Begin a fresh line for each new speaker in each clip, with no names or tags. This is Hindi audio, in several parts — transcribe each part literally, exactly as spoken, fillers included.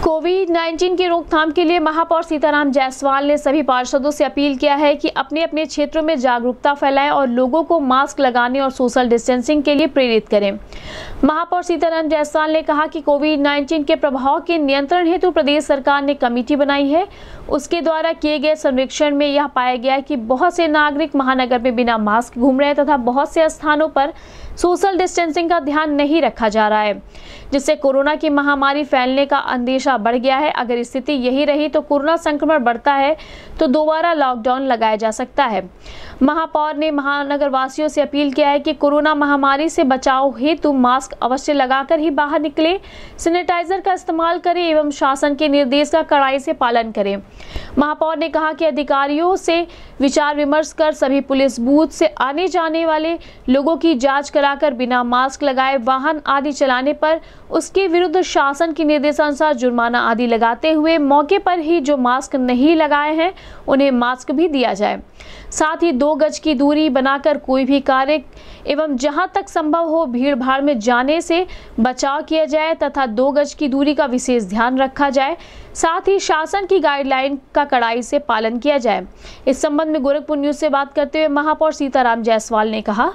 कोविड नाइन्टीन की रोकथाम के लिए महापौर सीताराम जायसवाल ने सभी पार्षदों से अपील किया है कि अपने अपने क्षेत्रों में जागरूकता फैलाएं और लोगों को मास्क लगाने और सोशल डिस्टेंसिंग के लिए प्रेरित करें। महापौर सीताराम जायसवाल ने कहा कि कोविड नाइन्टीन के प्रभाव के नियंत्रण हेतु प्रदेश सरकार ने कमेटी बनाई है। उसके द्वारा किए गए सर्वेक्षण में यह पाया गया कि बहुत से नागरिक महानगर में बिना मास्क घूम रहे हैं तथा बहुत से स्थानों पर सोशल डिस्टेंसिंग का ध्यान नहीं रखा जा रहा है, जिससे कोरोना की महामारी फैलने का अंदेशा बढ़ गया है। अगर स्थिति यही रही तो कोरोना संक्रमण बढ़ता है तो दोबारा लॉकडाउन लगाया जा सकता है। महापौर ने महानगर वासियों से अपील किया है कि कोरोना महामारी से बचाव हेतु मास्क अवश्य लगाकर ही बाहर निकले, सैनिटाइजर का इस्तेमाल करें एवं शासन के निर्देश का कड़ाई से पालन करें। महापौर ने कहा कि अधिकारियों से विचार विमर्श कर सभी पुलिस बूथ से आने जाने वाले लोगों की जांच कराकर बिना मास्क लगाए वाहन आदि चलाने पर उसके विरुद्ध शासन के निर्देशानुसार जुर्माना आदि लगाते हुए मौके पर ही जो मास्क नहीं लगाए हैं उन्हें मास्क भी दिया जाए। साथ ही दो गज की दूरी बनाकर कोई भी कार्य एवं जहां तक संभव हो भीड़ भाड़ में जाने से बचाव किया जाए तथा दो गज की दूरी का विशेष ध्यान रखा जाए। साथ ही शासन की गाइडलाइन का कड़ाई से पालन किया जाए। इस संबंध में गोरखपुर न्यूज से बात करते हुए महापौर सीताराम जायसवाल ने कहा,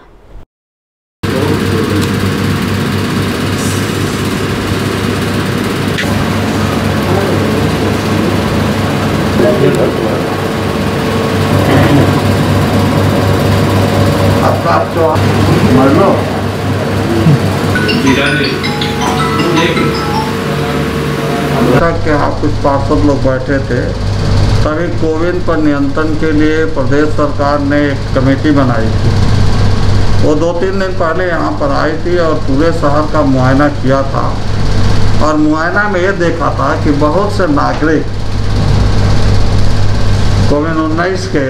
के आप कुछ पार्षद लोग बैठे थे, तभी कोविड पर नियंत्रण के लिए प्रदेश सरकार ने एक कमेटी बनाई थी। वो दो तीन दिन पहले यहाँ पर आई थी और पूरे शहर का मुआयना किया था और मुआयना में ये देखा था कि बहुत से नागरिक कोविड उन्नीस के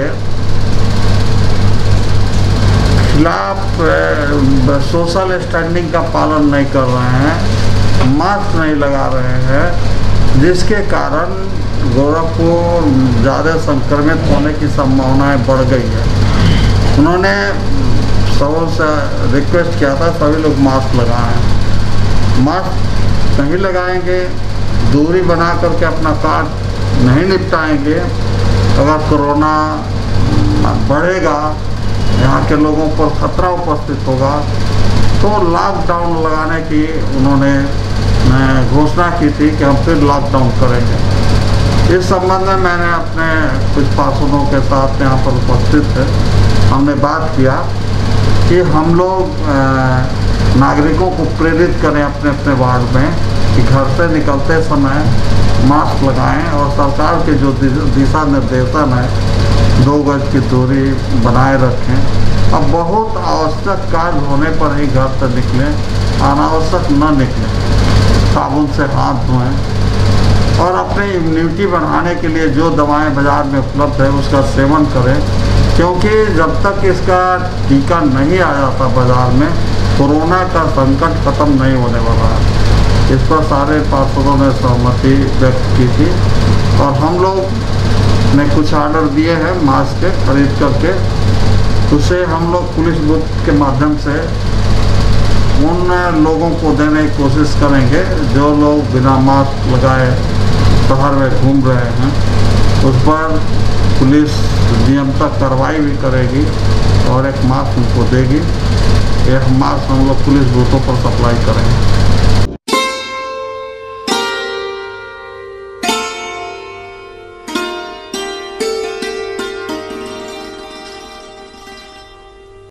खिलाफ सोशल स्टैंडिंग का पालन नहीं कर रहे हैं, मास्क नहीं लगा रहे हैं, जिसके कारण गोरखपुर ज़्यादा संक्रमित होने की संभावनाएं बढ़ गई है। उन्होंने सबों से रिक्वेस्ट किया था सभी लोग मास्क लगाएं। मास्क नहीं लगाएंगे, दूरी बना करके अपना कार्य नहीं निपटाएंगे, अगर कोरोना बढ़ेगा, यहाँ के लोगों पर खतरा उपस्थित होगा, तो लॉकडाउन लगाने की उन्होंने घोषणा की थी कि हम फिर लॉकडाउन करेंगे। इस संबंध में मैंने अपने कुछ पार्षदों के साथ यहाँ पर उपस्थित थे, हमने बात किया कि हम लोग नागरिकों को प्रेरित करें अपने अपने वार्ड में कि घर से निकलते समय मास्क लगाएं और सरकार के जो दिशा निर्देशन है दो गज की दूरी बनाए रखें। अब बहुत आवश्यक कार्य होने पर ही घर से निकलें, अनावश्यक न निकलें, साबुन से हाथ धोएं और अपनी इम्यूनिटी बढ़ाने के लिए जो दवाएं बाज़ार में उपलब्ध है उसका सेवन करें, क्योंकि जब तक इसका टीका नहीं आ जाता बाज़ार में कोरोना का संकट ख़त्म नहीं होने वाला है। इस पर सारे पार्षदों ने सहमति व्यक्त की थी और हम लोग ने कुछ ऑर्डर दिए हैं मास्क के खरीद करके, उसे हम लोग पुलिस बूथ के माध्यम से उन लोगों को देने की कोशिश करेंगे जो लोग बिना मास्क लगाए शहर में घूम रहे हैं। उस पर पुलिस नियंत्रण कार्रवाई भी करेगी और एक मास्क उनको देगी। एक मास्क हम लोग पुलिस बूथों पर सप्लाई करेंगे।